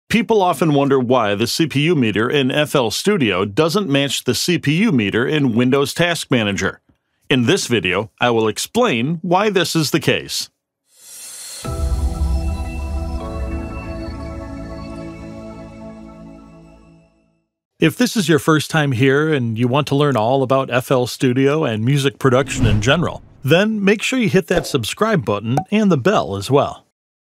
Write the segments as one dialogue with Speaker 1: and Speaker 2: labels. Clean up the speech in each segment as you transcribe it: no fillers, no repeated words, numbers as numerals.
Speaker 1: People often wonder why the CPU meter in FL Studio doesn't match the CPU meter in Windows Task Manager. In this video, I will explain why this is the case. If this is your first time here and you want to learn all about FL Studio and music production in general, then make sure you hit that subscribe button and the bell as well.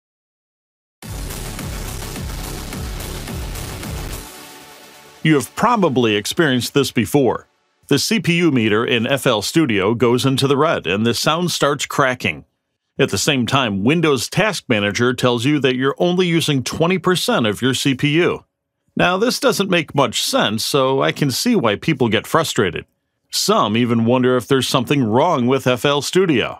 Speaker 1: You have probably experienced this before. The CPU meter in FL Studio goes into the red and the sound starts cracking. At the same time, Windows Task Manager tells you that you're only using 20% of your CPU. Now, this doesn't make much sense, so I can see why people get frustrated. Some even wonder if there's something wrong with FL Studio.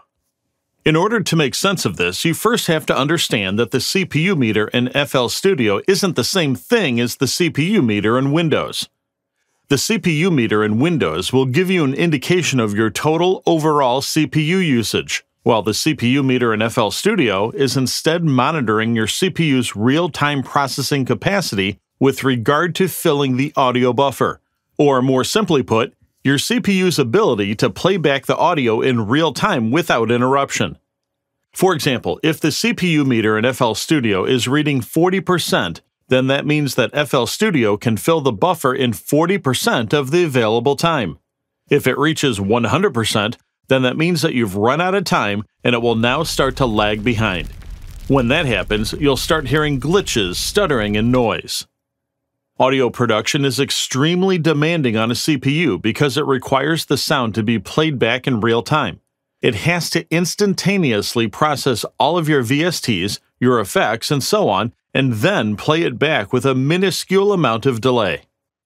Speaker 1: In order to make sense of this, you first have to understand that the CPU meter in FL Studio isn't the same thing as the CPU meter in Windows. The CPU meter in Windows will give you an indication of your total overall CPU usage, while the CPU meter in FL Studio is instead monitoring your CPU's real-time processing capacity with regard to filling the audio buffer, or more simply put, your CPU's ability to play back the audio in real time without interruption. For example, if the CPU meter in FL Studio is reading 40%, then that means that FL Studio can fill the buffer in 40% of the available time. If it reaches 100%, then that means that you've run out of time and it will now start to lag behind. When that happens, you'll start hearing glitches, stuttering, and noise. Audio production is extremely demanding on a CPU because it requires the sound to be played back in real time. It has to instantaneously process all of your VSTs, your effects, and so on, and then play it back with a minuscule amount of delay.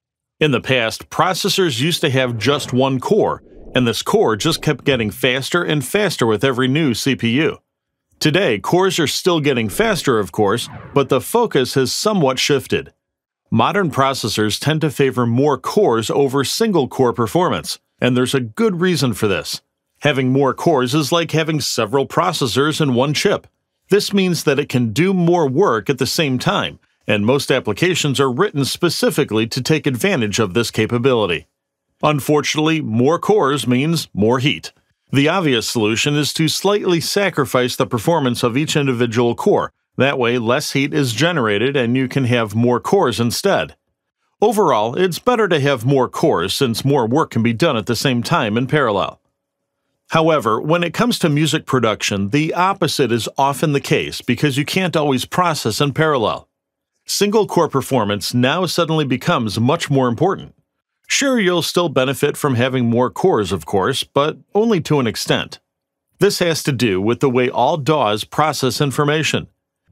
Speaker 1: In the past, processors used to have just one core, and this core just kept getting faster and faster with every new CPU. Today, cores are still getting faster, of course, but the focus has somewhat shifted. Modern processors tend to favor more cores over single-core performance, and there's a good reason for this. Having more cores is like having several processors in one chip. This means that it can do more work at the same time, and most applications are written specifically to take advantage of this capability. Unfortunately, more cores means more heat. The obvious solution is to slightly sacrifice the performance of each individual core. That way, less heat is generated and you can have more cores instead. Overall, it's better to have more cores since more work can be done at the same time in parallel. However, when it comes to music production, the opposite is often the case because you can't always process in parallel. Single-core performance now suddenly becomes much more important. Sure, you'll still benefit from having more cores, of course, but only to an extent. This has to do with the way all DAWs process information.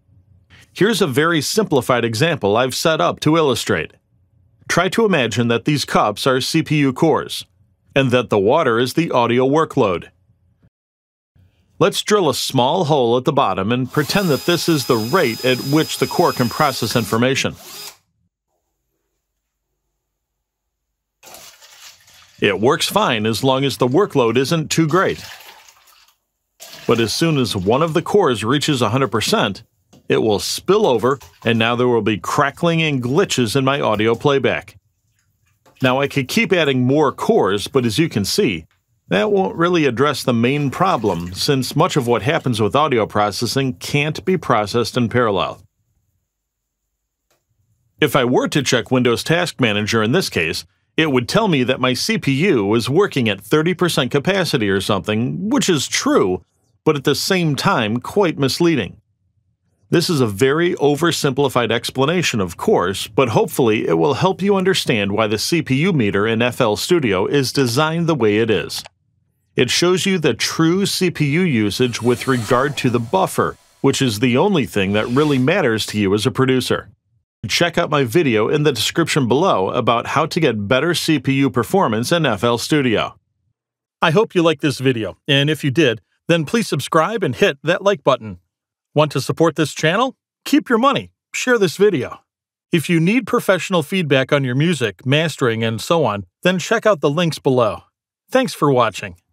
Speaker 1: Here's a very simplified example I've set up to illustrate. Try to imagine that these cups are CPU cores, and that the water is the audio workload. Let's drill a small hole at the bottom and pretend that this is the rate at which the core can process information. It works fine as long as the workload isn't too great. But as soon as one of the cores reaches 100%, it will spill over, and now there will be crackling and glitches in my audio playback. Now, I could keep adding more cores, but as you can see, that won't really address the main problem, since much of what happens with audio processing can't be processed in parallel. If I were to check Windows Task Manager in this case, it would tell me that my CPU is working at 30% capacity or something, which is true, but at the same time quite misleading. This is a very oversimplified explanation, of course, but hopefully it will help you understand why the CPU meter in FL Studio is designed the way it is. It shows you the true CPU usage with regard to the buffer, which is the only thing that really matters to you as a producer. Check out my video in the description below about how to get better CPU performance in FL Studio. I hope you liked this video, and if you did, then please subscribe and hit that like button. Want to support this channel? Keep your money. Share this video. If you need professional feedback on your music, mastering, and so on, then check out the links below. Thanks for watching.